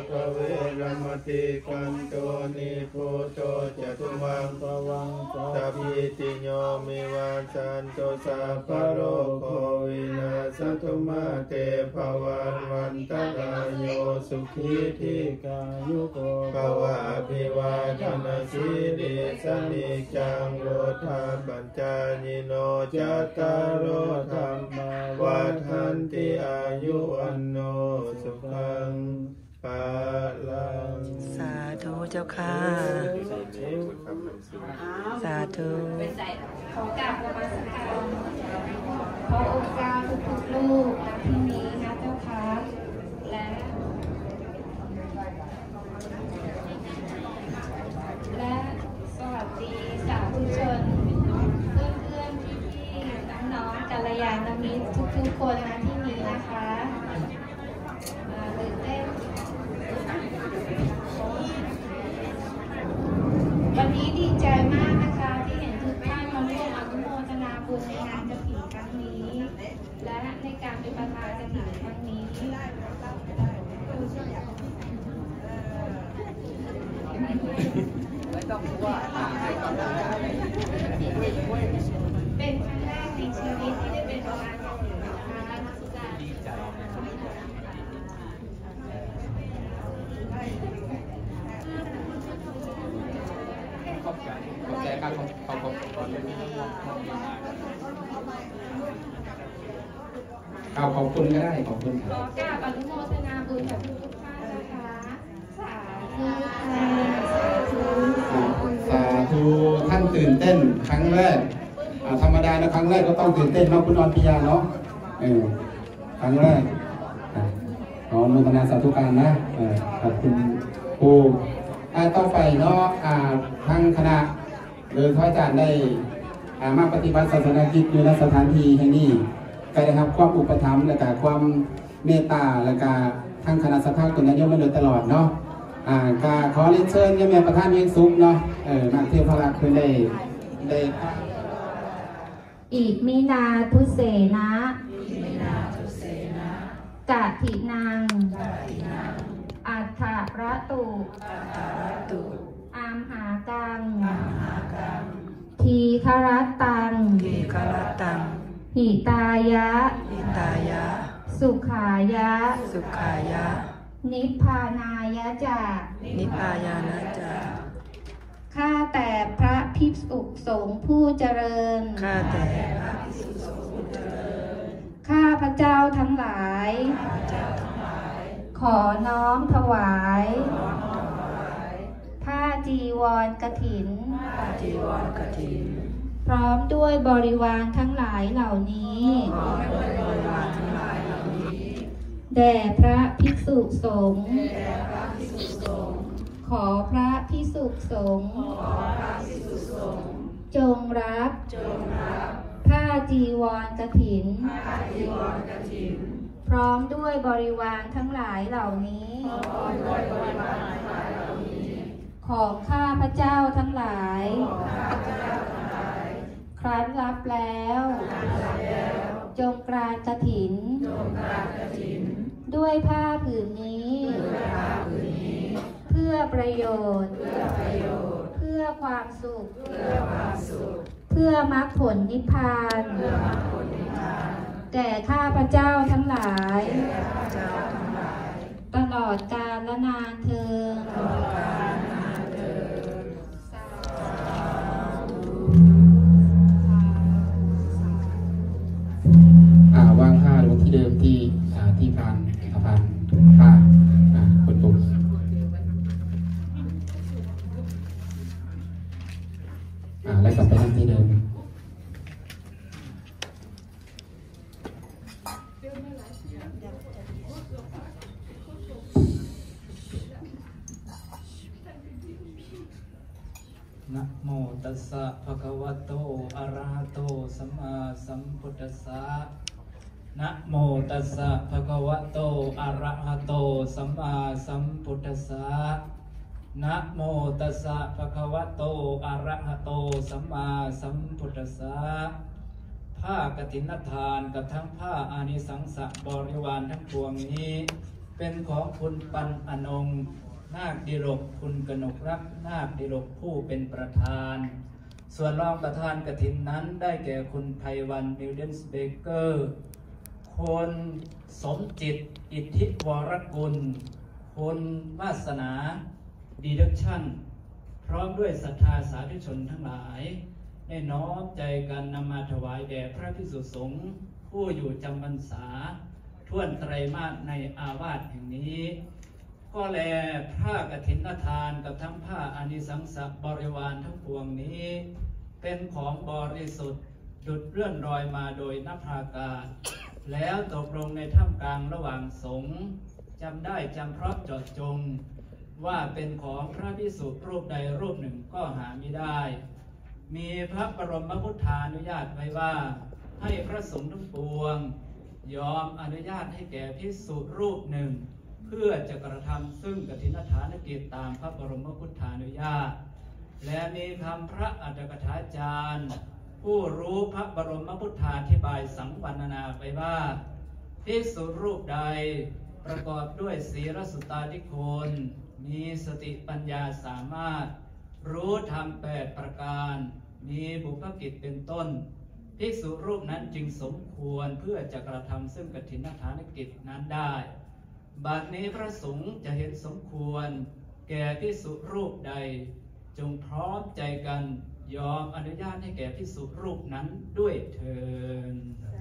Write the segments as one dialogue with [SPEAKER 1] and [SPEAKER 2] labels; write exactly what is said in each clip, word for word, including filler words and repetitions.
[SPEAKER 1] กเวรมติกันโตนิโพโตจตุมังปวังสัพพิติโยมิวาสันโตสัพพโรโควินาศตุมาเตภวันวันตรายโยสุขีธิกายุโกภวะอภิวาทนาสีริสนิจังโรธาปัญจญิโนจัตตารโอธรรมวัฏันติอายุวันโนสุขังปะลัง
[SPEAKER 2] สาธุเจ้าค่ะสาธุ
[SPEAKER 3] ขอกราบนมัสการพระองค์เจ้าทุกๆลูกณที่นี้นะเจ้าค่ะและและสวัสดีสาธุชนเพื่อนๆพี่ๆน้องๆกัลยาณมิตรทุกๆคนณที่นี้นะคะตื่นเต้นวันนี้ดีใจมากนะคะที่เห็นทุกท่านมาร่วมอนุโมทนาบุญในงานกฐินครั้งนี้และในการเป็นประธานกฐินครั้งนี้เป็นครั้งแรกในชีวิตที่ได้เป็นประธานกฐินนะคะดีใจ
[SPEAKER 4] ขอบใจขอบใจครับขอบขอบขอบเอาขอบคุณก็ได้ขอบคุณครับ
[SPEAKER 3] ขอกราบอนุโมทนาบุญกับทุกท่านนะคะสาธุสาธุ
[SPEAKER 4] สาธุท่านตื่นเต้นครั้งแรกธรรมดานะครั้งแรกก็ต้องตื่นเต้นเนาะคุณออนพิยาเนาะเออครั้งแรกขออนุโมทนาสาธุการนะขอบคุณครูต่อไปเนาะทางคณะโดยพระอาจารย์ได้มาปฏิบัติศาสนกิจอยู่ในสถานที่แห่งนี้ก็ได้รับความอุปถัมภ์และก็ความเมตตาและก็ทางคณะสัทธาตุนายกมาโดยตลอดเนาะอ่าก็ขอเรียนเชิญยมแม่ประธานเวียงสุขเนาะเออนักเทพรักษ์เพิ่นได้ได้
[SPEAKER 3] อิมินาทุเสนะกะถินังอัฏฐระตุอามหากังทีฆรัตตัง
[SPEAKER 2] ทีฆรัตตัง
[SPEAKER 3] หิตายะ
[SPEAKER 2] หิตายะ
[SPEAKER 3] สุขายะ
[SPEAKER 2] สุขายะ
[SPEAKER 3] นิพพานายะจา
[SPEAKER 2] นิพพายานะจา
[SPEAKER 3] ข้าแต่พระภิกษุสงฆ์ผู้เจริญ
[SPEAKER 2] ข้าแต่พระภิกษุสงฆ์ผู้เจริญ
[SPEAKER 3] ข้าพระเจ้าทั้งหลายขอน้อมถวายผ้าจีวรกฐิน
[SPEAKER 2] ผ้าจีวรกฐิน
[SPEAKER 3] พร้อมด้วยบริวารทั้งหลายเหล่านี้แด่พระภิกษุสงฆ์ขอพระภิกษุสงฆ์จงรับผ้าจีวรกฐินพร้อมด้วยบริวารทั้งหลายเหล่านี้ของข้าพระเจ้าทั้งหลายครั้นรับแล้วจงกรานกฐินด้วยผ้าผืนนี้เพื่อประโยชน์เพื่อความสุขเพื่อมรรคผลนิพพานแก่ข้าพระเจ้าทั้งหลายตลอดกาลและนานเทอ
[SPEAKER 4] ญวางผ้าลงที่เดิมที่ที่พานพานผ้าคนตุ่มแล้วกลับไปนั่งที่เดิม
[SPEAKER 5] นะโมตัสสะภะคะวะโตอะระหะโตสัมมาสัมพุทธัสสะนะโมตัสสะภะคะวะโตอะระหะโตสัมมาสัมพุทธัสสะนะโมตัสสะภะคะวะโตอะระหะโตสัมมาสัมพุทธัสสะผ้ากฐินทานกับทั้งผ้าอานิสังสะบริวารทั้งปวงนี้เป็นของคุณปันอนงนาคดิลกคุณกนกรักนาคดิลกผู้เป็นประธานส่วนรองประธานกฐินนั้นได้แก่คุณไพวันมิลเดนสเบเกอร์คุณสมจิตอิทธิวรกุลคุณวาสนาดีดักชั่นพร้อมด้วยศรัทธาสาธุชนทั้งหลายได้น้อมใจกันนำมาถวายแด่พระภิกษุสงฆ์ผู้อยู่จำพรรษาท่วนไตรมาสในอาวาสแห่งนี้ก็แลผ้ากฐินทานกับทั้งผ้าอานิสังสบริวารทั้งปวงนี้เป็นของบริสุทธิ์ดุจเลื่อนรอยมาโดยนภาอากาศแล้วตกลงในท่ามกลางระหว่างสงฆ์จำได้จำเพราะเจาะจงว่าเป็นของพระภิกษุรูปใดรูปหนึ่งก็หาไม่ได้มีพระบรมพุทธานุญาตไว้ว่าให้พระสงฆ์ทั้งปวงยอมอนุญาตให้แก่ภิกษุรูปหนึ่งเพื่อจะกระทำซึ่งกฐินทานกิจตามพระบรมพุทธานุญาตและมีคำพระอัตถกถาจารย์ผู้รู้พระบรมพุทธาธิบายสังวรรณนาไปว่าภิกษุรูปใดประกอบด้วยศีลสุตตาธิคุณมีสติปัญญาสามารถรู้ธรรมแปดประการมีบุพกิจเป็นต้นภิกษุรูปนั้นจึงสมควรเพื่อจะกระทำซึ่งกฐินทานกิจนั้นได้บัดนี้พระสงฆ์จะเห็นสมควรแก่ภิกษุรูปใดจงพร้อมใจกันยอมอนุญาตให้แก่ภิกษุรูปนั้นด้วยเถิด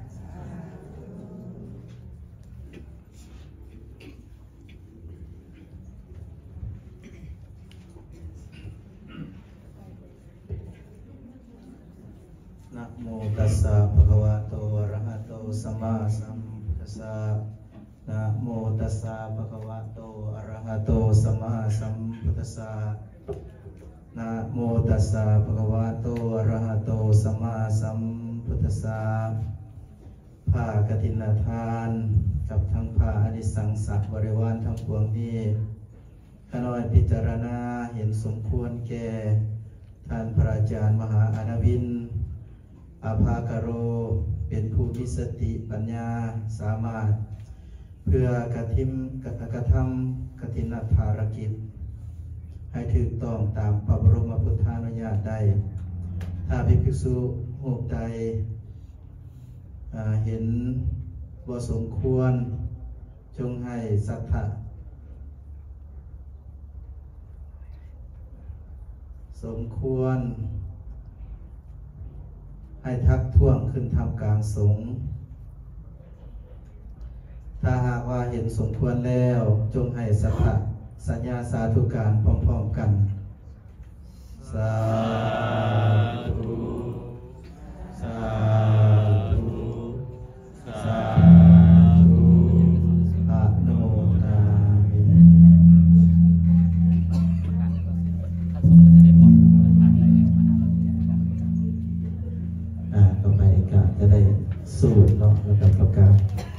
[SPEAKER 1] นะโมตัสสะภะคะวะโตอะระหะโตสัมมาสัมพุทธัสสะนะโมตัสสะภะคะวะโตอะระหะโตสัมมาสัมพุทธัสสะนะโมตัสสะภะคะวะโตอะระหะโตสัมมาสัมพุทธัสสะผ้ากฐินทานกับทั้งผ้าอานิสังสบริวารทั้งปวงนี้ข้าน้อยพิจารณาเห็นสมควรแก่ท่านพระอาจารย์มหาอนาวินอาภากโรเป็นผู้มีสติปัญญาสามารถเพื่อกระทิมกระทำกฐินภารกิจให้ถูกต้องตามพระบรมพุทธานุญาตได้ถ้าภิกษุรูปใดเห็นว่าสมควรจงให้สัทธะสมควรให้ทักท้วงขึ้นทำกลางสงฆ์ถ้าหากว่าเห็นสมควรแล้วจงให้สัทธะสัญญาสาธุการพร้อมๆกันสาธุสาธุสาธุอะโนนามิอ่าต่อไปก็จะได้สูตรเนาะแล้วก็ประกาศ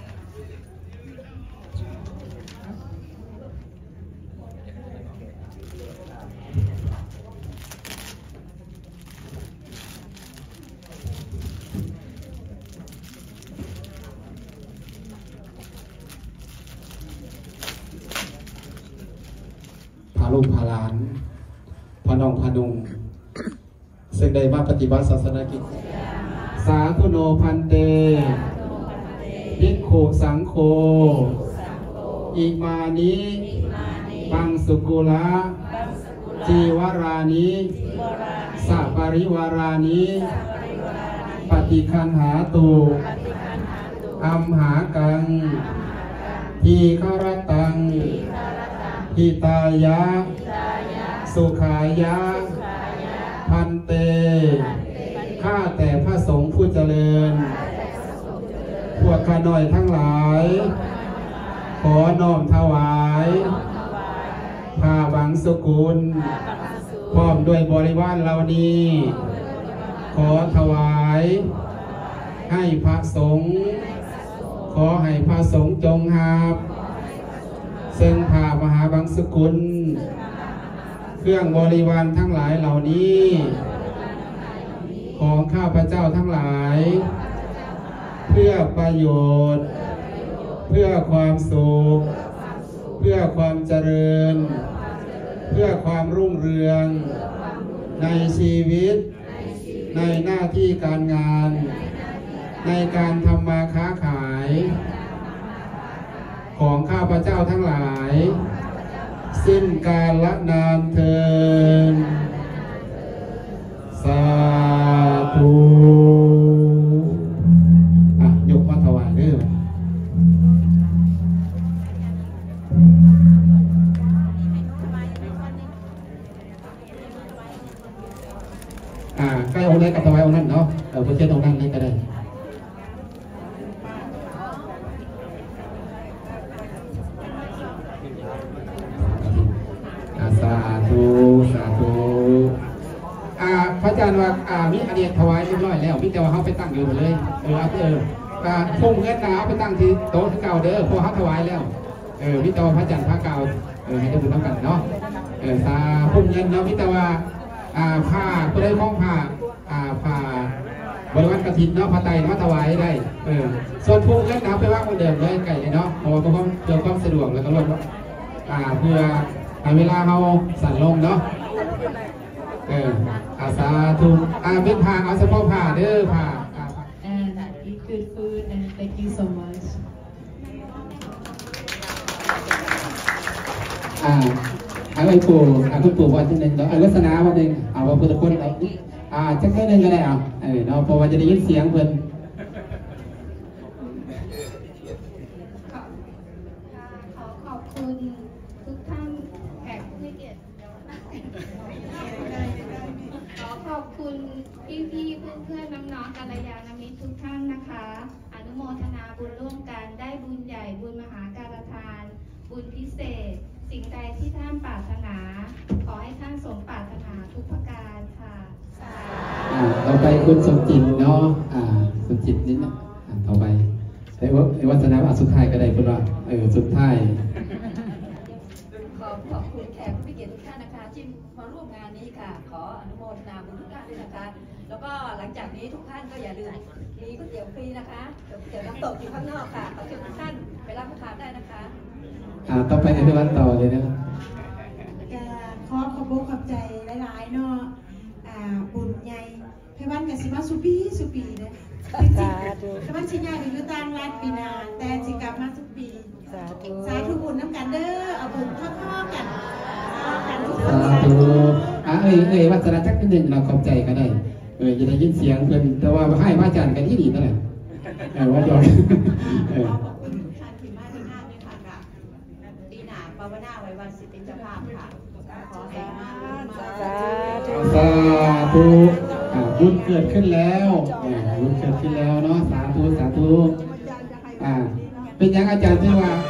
[SPEAKER 4] ลูกพาหลานพน้องพนุงซึ่งได้มาปฏิบัติศาสนกิจสาธุโนพันเตภิกขุสังโฆอิมานิปังสุกุละจีวรานิสัปริวารานิปฏิคันหาตุอัมหากังทีฆรตังหิตายะสุขายะพันเตข้าแต่พระสงฆ์ผู้เจริญพวกข้าน้อยทั้งหลายขอน้อมถวายผ้าบังสุกุลพร้อมด้วยบริวารเหล่านี้ขอถวายให้พระสงฆ์ขอให้พระสงฆ์จงหาบซึ่งผ้ามหาบังสกุลเครื่องบริวารทั้งหลายเหล่านี้ของข้าพเจ้าทั้งหลายเพื่อประโยชน์เพื่อความสุขเพื่อความเจริญเพื่อความรุ่งเรืองในชีวิตในหน้าที่การงานในการทำมาค้าขายของข้าพเจ้าทั้งหลายสิ้นกาลนานเทินสาธุอ่ะยกมาถวายเด้ออ่าใกล้องค์ไหนกับถวายองค์นั้นเนาะเออเพื่อเช่นองค์นั้นนี่ก็ได้สาธุสาธุอ่าพระอาจารย์ว่าอ่ามีอันนี้ถวายเรียบร้อยแล้วมีแต่ว่าเขาไปตั้งอยู่หมดเลยเออเอออ่าพุ่งเงินนะเอาไปตั้งที่โต๊ะที่เก่าเด้อพอเขาถวายแล้วเออมีแต่ว่าพระอาจารย์พระเก่าเออให้ได้บุญน้ำกันเนาะเออสาพุ่งเงินเนาะมีแต่ว่าอ่าผ้าเพื่อได้มองผ้าอ่าผ้าบริวารกฐินเนาะผ้าไตรเนาะถวายได้เออส่วนพุ่งเงินนะไปว่าคนเดิมเลยไก่เลยเนาะเพราะว่าเพื่อความเพื่อความสะดวกแล้วก็ลดอ่าเพื่อเวลาเขาสั่นลงเนาะเอออาสาธุอาเป็นผ่าเอาเฉพาะผ่าเด้อผ่า
[SPEAKER 6] and eat good food and thank you so much
[SPEAKER 4] อ่าเอาไอ้ปู่เอาคุณปู่วันที่หนึ่งเนาะเอาลักษณะวันหนึ่งเอาพระพุทธคุณอะไรอ่าจักแค่หนึ่งก็ได้เอาเออเนาะเพราะว่าจะได้ยินเสียงเพิ่น
[SPEAKER 3] ขอขอบคุณทุกท่านแขกผู้มีเกียรติขอขอบคุณพี่ๆเพื่อนๆน้องๆกัลยาณมิตรทุกท่านนะคะอนุโมทนาบุญร่วมกันได้บุญใหญ่บุญมหาการทานบุญพิเศษสิ่งใดที่ท่านปรารถนาขอให้ท่านสมปรารถนาทุกประการค่ะ
[SPEAKER 4] อ่าต่อไปคุณสมจิตเนาะอ่าสมจิตนิดนะอ่าต่อไปไอ้วัไอ้วัฒนธรรมสุดท้ายก็ได้คุณว่าเออสุดท้าย
[SPEAKER 2] ขอขอบคุณแขกผู้มีเกียรติทุกท่านนะคะที่มาร่วมงานนี้ค่ะขออนุโมทนาบุญทุกท่านด้วยนะคะแล้วก็หลังจากนี้ทุกท่านก็อย่าลืมมีก๋วยเตี๋ยวฟรีนะคะเดี๋ยวน้ำตกอยู่ข้างนอกค่ะขอเชิญทุกท่านไปรับประทานได้นะคะ
[SPEAKER 4] อ่าต่อไปในวันต่อเลยนะ
[SPEAKER 7] ขอขอบคุณขอบใจหลายๆเนาะอ่าบุญใหญ่พี่วันกับสิมาสุปีสุปีเลยจริงๆพี่วันชิ้นใหญ่อยู่ต่างรัฐปีนาแต่สิกลับมาสุปีสาธุบุญน้ำกันเด้อเอาบุญพ่อๆกันกันทุกคนสาธุ
[SPEAKER 4] อ่าเอ้ยเอ้ยวัฒนจักรนิดหนึ่งเราขอบใจก็ได้เออจะได้ยินเสียงเพิ่นแต่ว่าให้พระอาจารย์กันที่ดีนั่นแหละเออว่าจอยเออ
[SPEAKER 2] ภาวนาไว้วันสิทธิเจ้าภาพค่ะขอให้มา
[SPEAKER 4] สาธุบุญเกิดขึ้นแล้วบุญเกิดขึ้นแล้วเนาะสาธุสาธุอ่าเป็นอย่างอาจารย์ที่ว่า